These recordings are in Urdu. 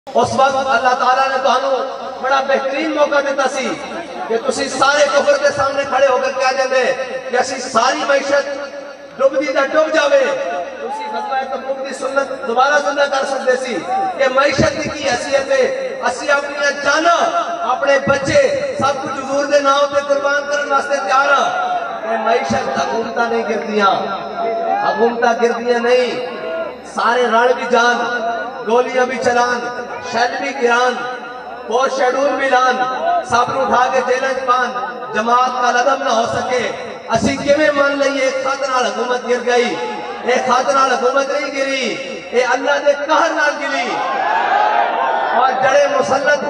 اس وقت اللہ تعالیٰ نے تو بڑا بہترین موقع دیتا سی کہ تسی سارے کفر کے سامنے کھڑے ہو کر کہہ دیں کہ اسی ساری معیشت ڈب دی تا ڈب جاوے، تسی غزوہ تبوک دی سنت دوبارہ زندہ کر سکتے سی کہ معیشت کی حیثیت ہے اسی اپنی جانا اپنے بچے سب کچھ حضور دے نام تے قربان کرنے واسطے تیار ہاں کہ معیشت حکومتاں نہیں گردیاں، حکومتاں گردیاں نہیں، سارے رن بھی جان، گولیاں بھی چلان، شیل بھی گران، فوج شیڈول بھی لان، سب نے اٹھا کے جیلنج پان، جماعت کا لدم نہ ہو سکے، اسی کیویں مان لئیے ایک خاتنال حکومت گر گئی، ایک خاتنال حکومت نہیں گری، اے اللہ دے قہر نال گری، اور جڑے مسلط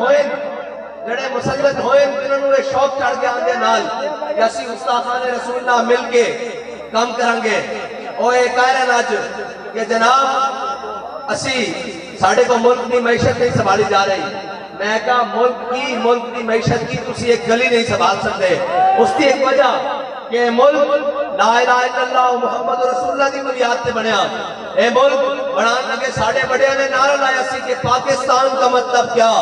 ہوئیں جنہوں نے شوق چڑھ کے آندے نال کہ اسی گستاخان رسول اللہ مل کے کام کرنگے، اور اے کہہ رہے ناچ کہ جناب اسی ساڑھے کو ملک کی معیشت نہیں سنبھالی جا رہی، میں کہا ملک کی معیشت کی تسی ایک گلی نہیں سنبھال سکتے، اس کی ایک وجہ کہ ملک لا الہ الا اللہ محمد رسول اللہ دی بنیاد تے بنیا، اے ملک بڑھان لگے ساڑھے بڑے نے نعرہ لایا سی کہ پاکستان کا مطلب کیا،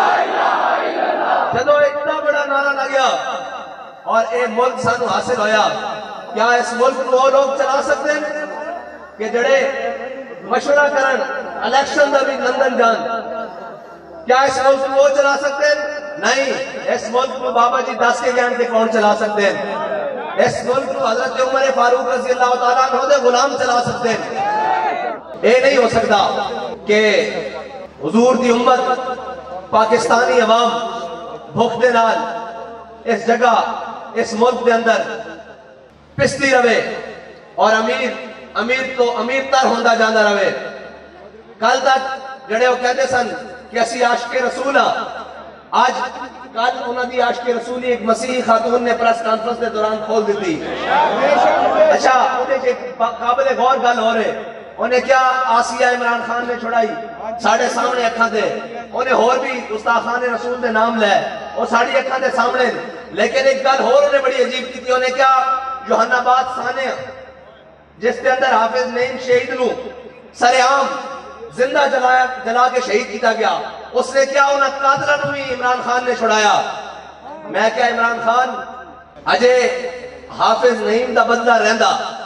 جدو اتنا بڑا نعرہ لگیا اور اے ملک سانو حاصل ہویا، کیا اس ملک کو وہ لوگ چلا سکتے ہیں کہ جڑے مشورہ کرن الیکشن دا بھی لندن جان، کیا اس ملک کو وہ چلا سکتے ہیں؟ نہیں، اس ملک کو بابا جی دس کے گیان کے کون چلا سکتے ہیں؟ اس ملک کو حضرت عمر فاروق رضی اللہ تعالیٰ عنہ دے غلام چلا سکتے ہیں، اے نہیں ہو سکتا کہ حضور دی امت پاکستانی عوام بھوک دے نال اس جگہ اس ملک دے اندر پستی رہے اور امیر تو امیر تر ہوندہ جاندہ رہے، کل تک جڑے وہ کہتے سن کہ اسی عاشق رسول ہاں، آج کل انہوں دی عاشق رسولی ایک مسیحی خاتون نے پریس کانفرنس کے دوران کھول دیتی، اچھا انہیں کے قابل غور گل ہو رہے، انہیں کیا آسیہ عمران خان نے چھڑائی ساڑھے سامنے اکھاں دے، انہیں اور بھی گستاخان رسول دے نام لے وہ ساڑھی اکھاں دے سامنے، لیکن ایک گل اور انہیں بڑی عجیب کی تھی، انہیں کیا یوحنا باد ثانیہ جس کے اندر حافظ نعیم شہید نو سر عام زندہ جلا کے شہید کیتا گیا، اس نے کیا انہاں قاتلہ نوی عمران خان نے چھڑایا، میں کیا عمران خان اجے حافظ نعیم دا بدلہ رہندا،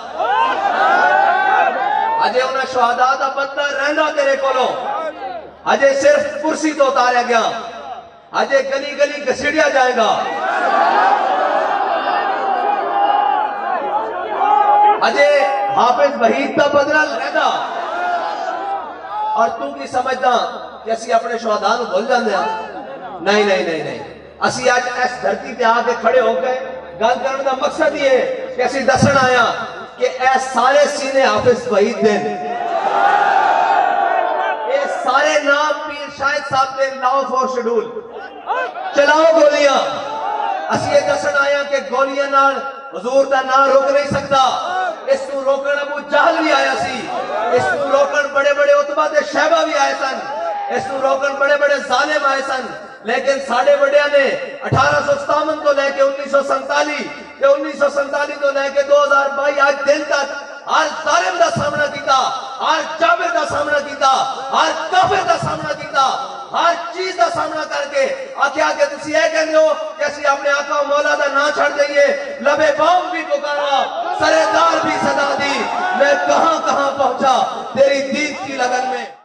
اجے انہاں شہداء دا بدلہ رہندا تیرے کولوں، اجے صرف کرسی تو اتاریا گیا، اجے گلی گلی گھسیڑیا جائے گا، اجے حافظ وحید دا بدلہ رہندا، اور تو کی سمجھدا کہ اسی اپنے شہداء نو بھول جاندے ہیں؟ نہیں، اسی آج اس دھرتی تے آ کے کھڑے ہو گئے، گل کرنے دا مقصد یہ ہے کہ اسی دسن آیا کہ اے سارے سینے حافظ وحید دن، اے سارے نام پیر شاہد صاحب دے لاؤ فور شیڈول، چلاؤ گولیاں، اسی یہ دسن آیا کہ گولیاں نال حضور دا نام روک نہیں سکتا، اس کو روکن ابو جہل بھی آیا سی، اس کو روکن بڑے بڑے عتبہ دے شہبہ بھی آئے سن، اس کو روکن بڑے بڑے ظالم آئے سن، لیکن ساڑھے بڑے نے 1857 تو لے کے 1947 تو لے کے 2022 آج دن تک ہر ظالم دا سامنا کیتا، ہر جابر دا سامنا کیتا، ہر کافر دا سامنا کیتا، ہر چیز دا سامنا کر کے آکھیا کہ تسی اے کہنے ہو کہ اسی اپنے آقا و مولا دا نا چھڑ دئیے، لبے بام بھی پکارا، سرے دار بھی صدا دی، میں کہاں پہنچا تیری دید کی لگن میں۔